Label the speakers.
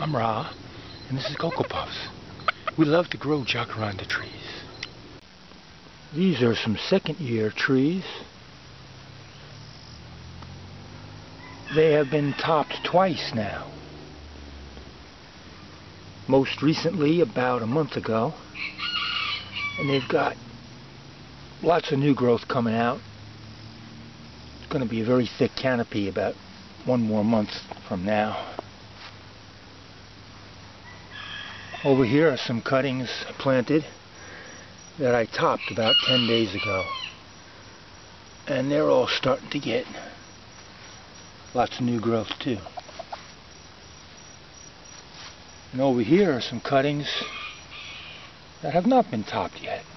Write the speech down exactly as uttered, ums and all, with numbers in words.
Speaker 1: I'm Ra, and this is Cocoa Puffs. We love to grow jacaranda trees. These are some second year trees. They have been topped twice now. Most recently about a month ago. And they've got lots of new growth coming out. It's going to be a very thick canopy about one more month from now. Over here are some cuttings planted that I topped about ten days ago. And they're all starting to get lots of new growth too. And over here are some cuttings that have not been topped yet.